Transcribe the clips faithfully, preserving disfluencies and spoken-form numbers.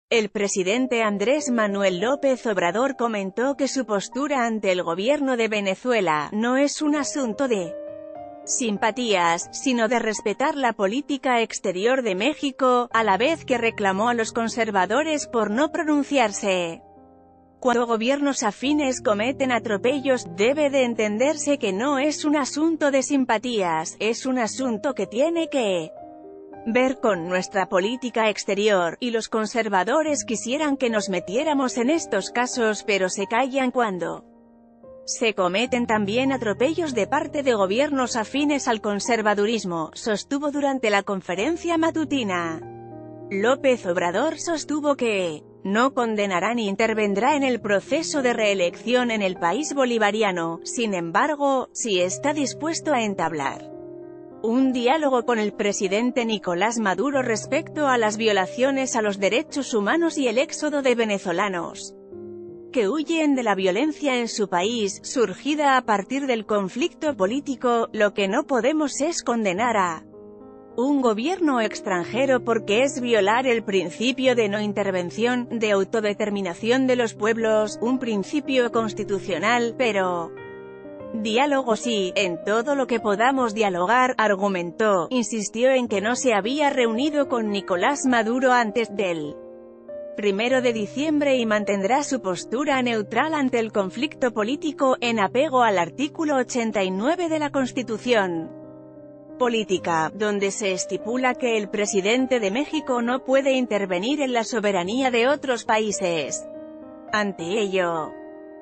El presidente Andrés Manuel López Obrador comentó que su postura ante el gobierno de Venezuela no es un asunto de simpatías, sino de respetar la política exterior de México, a la vez que reclamó a los conservadores por no pronunciarse. Cuando gobiernos afines cometen atropellos, debe de entenderse que no es un asunto de simpatías, es un asunto que tiene que ver con nuestra política exterior, y los conservadores quisieran que nos metiéramos en estos casos, pero se callan cuando se cometen también atropellos de parte de gobiernos afines al conservadurismo, sostuvo durante la conferencia matutina. López Obrador sostuvo que no condenará ni intervendrá en el proceso de reelección en el país bolivariano, sin embargo, sí está dispuesto a entablar un diálogo con el presidente Nicolás Maduro respecto a las violaciones a los derechos humanos y el éxodo de venezolanos que huyen de la violencia en su país, surgida a partir del conflicto político. Lo que no podemos es condenar a un gobierno extranjero porque es violar el principio de no intervención, de autodeterminación de los pueblos, un principio constitucional, pero diálogo sí, en todo lo que podamos dialogar, argumentó. Insistió en que no se había reunido con Nicolás Maduro antes del primero de diciembre y mantendrá su postura neutral ante el conflicto político, en apego al artículo ochenta y nueve de la Constitución Política, donde se estipula que el presidente de México no puede intervenir en la soberanía de otros países. Ante ello,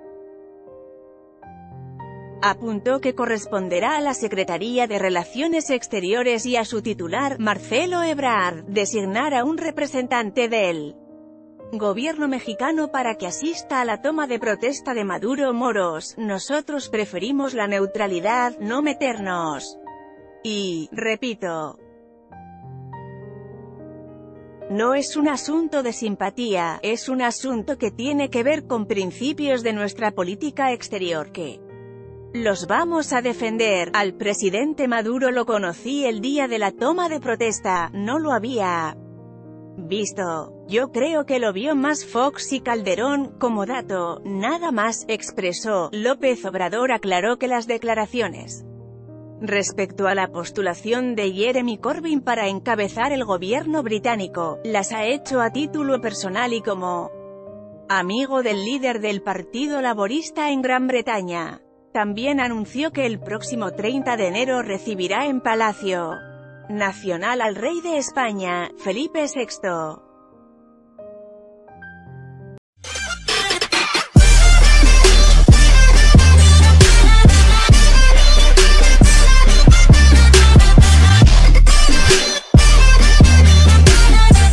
apuntó que corresponderá a la Secretaría de Relaciones Exteriores y a su titular, Marcelo Ebrard, designar a un representante del gobierno mexicano para que asista a la toma de protesta de Maduro Moros. Nosotros preferimos la neutralidad, no meternos. Y, repito, no es un asunto de simpatía, es un asunto que tiene que ver con principios de nuestra política exterior que los vamos a defender. Al presidente Maduro lo conocí el día de la toma de protesta, no lo había visto. Yo creo que lo vio más Fox y Calderón, como dato, nada más, expresó. López Obrador aclaró que las declaraciones respecto a la postulación de Jeremy Corbyn para encabezar el gobierno británico, las ha hecho a título personal y como amigo del líder del Partido Laborista en Gran Bretaña. También anunció que el próximo treinta de enero recibirá en Palacio Nacional al rey de España, Felipe sexto.